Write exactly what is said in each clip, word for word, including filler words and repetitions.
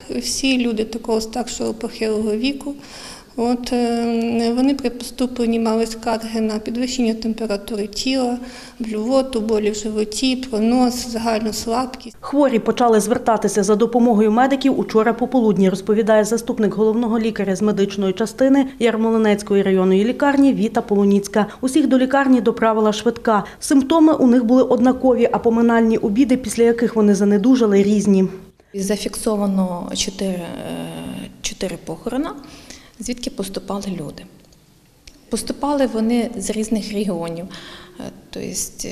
Всі люди такого старшого похилого віку, от, вони при поступленні мали скарги на підвищення температури тіла, блювоту, болі в животі, пронос, загальну слабкість. Хворі почали звертатися за допомогою медиків учора пополудні, розповідає заступник головного лікаря з медичної частини Ярмолинецької районної лікарні Віта Полуніцька. Усіх до лікарні доправила швидка. Симптоми у них були однакові, а поминальні обіди, після яких вони занедужали, різні. Зафіксовано чотири, чотири похорона, звідки поступали люди. Поступали вони з різних регіонів, тобто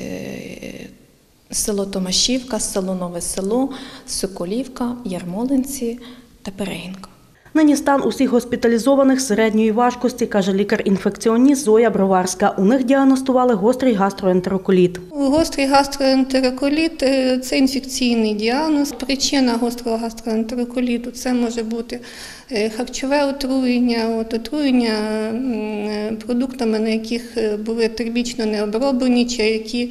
село Томашівка, село Нове Село, Соколівка, Ярмолинці та Перегінка. Нині стан усіх госпіталізованих середньої важкості, каже лікар-інфекціоніст Зоя Броварська. У них діагностували гострий гастроентероколіт. Гострий гастроентероколіт – це інфекційний діагноз. Причина гострого гастроентероколіту – це може бути харчове отруєння, от, отруєння продуктами, на яких були термічно не оброблені, чи які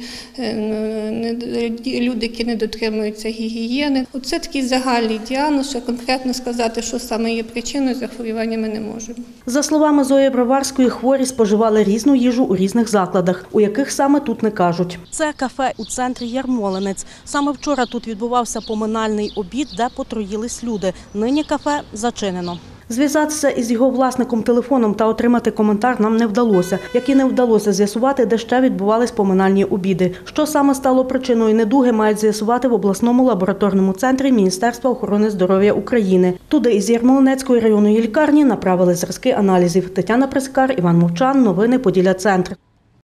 люди, які не дотримуються гігієни. Це такий загальний діагноз, що конкретно сказати, що саме є причиною захворювання, ми не можемо. За словами Зої Броварської, хворі споживали різну їжу у різних закладах, у яких саме тут не кажуть. Це кафе у центрі Ярмолинець. Саме вчора тут відбувався поминальний обід, де потруїлись люди. Нині кафе зачинено. Зв'язатися із його власником телефоном та отримати коментар нам не вдалося. Як і не вдалося з'ясувати, де ще відбувались поминальні обіди. Що саме стало причиною недуги, мають з'ясувати в обласному лабораторному центрі Міністерства охорони здоров'я України. Туди із Ярмолинецької районної лікарні направили зразки аналізів. Тетяна Прескар, Іван Мовчан. Новини Поділля Центр.